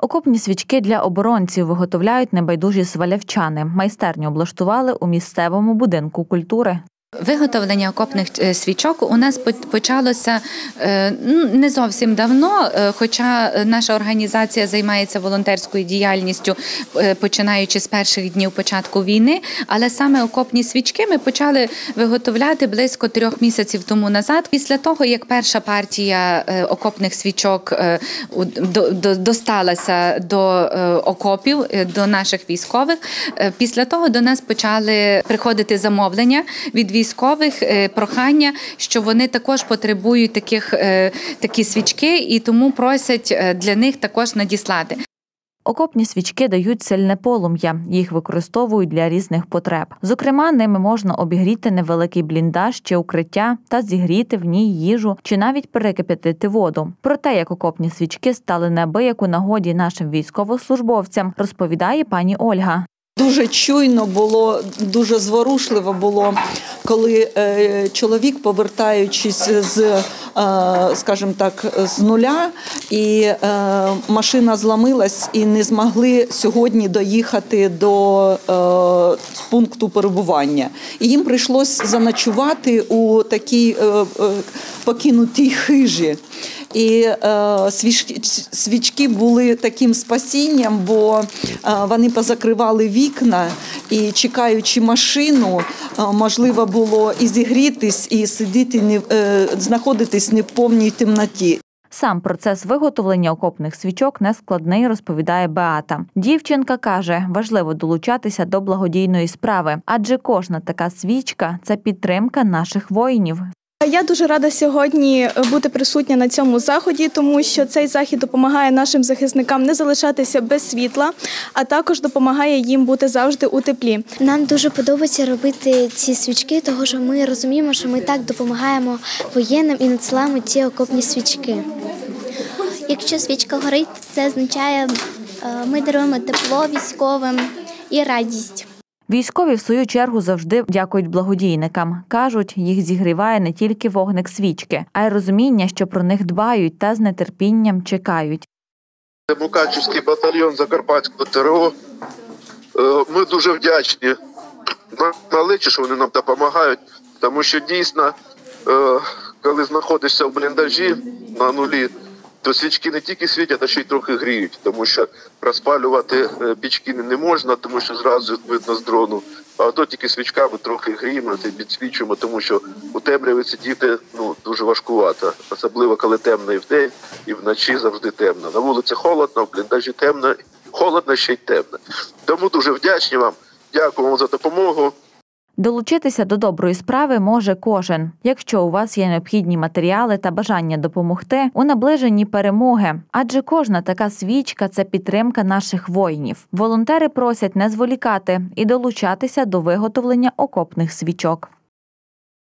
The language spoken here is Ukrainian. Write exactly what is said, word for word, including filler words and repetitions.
Окопні свічки для оборонців виготовляють небайдужі свалявчани. Майстерню облаштували у місцевому будинку культури. Виготовлення окопних свічок у нас почалося не зовсім давно, хоча наша організація займається волонтерською діяльністю, починаючи з перших днів початку війни, але саме окопні свічки ми почали виготовляти близько трьох місяців тому назад. Після того, як перша партія окопних свічок досталася до окопів, до наших військових, після того до нас почали приходити замовлення від військових, військових прохання, що вони також потребують таких, такі свічки і тому просять для них також надіслати. Окопні свічки дають сильне полум'я, їх використовують для різних потреб. Зокрема, ними можна обігріти невеликий бліндаж чи укриття та зігріти в ній їжу чи навіть перекип'ятити воду. Про те, як окопні свічки стали неабияк у нагоді нашим військовослужбовцям, розповідає пані Ольга. Дуже чуйно було, дуже зворушливо було, коли е, чоловік, повертаючись з, е, скажімо так, з нуля, і е, машина зламилась і не змогли сьогодні доїхати до е, пункту перебування. І їм прийшлось заночувати у такій е, е, покинутій хижі. І е, свічки були таким спасінням, бо е, вони позакривали вікна і, чекаючи машину, е, можливо було і зігрітись, і сидіти, не, е, знаходитись не в повній темноті. Сам процес виготовлення окопних свічок нескладний, розповідає Беата. Дівчинка каже, важливо долучатися до благодійної справи, адже кожна така свічка – це підтримка наших воїнів. Я дуже рада сьогодні бути присутня на цьому заході, тому що цей захід допомагає нашим захисникам не залишатися без світла, а також допомагає їм бути завжди у теплі. Нам дуже подобається робити ці свічки, тому що ми розуміємо, що ми так допомагаємо воєнним і надсилаємо ці окопні свічки. Якщо свічка горить, це означає, ми даруємо тепло військовим і радість. Військові, в свою чергу, завжди дякують благодійникам. Кажуть, їх зігріває не тільки вогник свічки, а й розуміння, що про них дбають та з нетерпінням чекають. Мукачівський батальйон Закарпатського Те Ре О. Ми дуже вдячні наличі, що вони нам допомагають, тому що дійсно, коли знаходишся в бліндажі на нулі, то свічки не тільки світять, а ще й трохи гріють, тому що розпалювати пічки не можна, тому що зразу видно з дрону. А то тільки свічками трохи гріємо, підсвічуємо, тому що у темряві сидіти ну, дуже важкувато. Особливо, коли темно і вдень, і вночі завжди темно. На вулиці холодно, в бліндажі темно, холодно, ще й темно. Тому дуже вдячні вам, дякую вам за допомогу. Долучитися до доброї справи може кожен, якщо у вас є необхідні матеріали та бажання допомогти у наближенні перемоги. Адже кожна така свічка – це підтримка наших воїнів. Волонтери просять не зволікати і долучатися до виготовлення окопних свічок.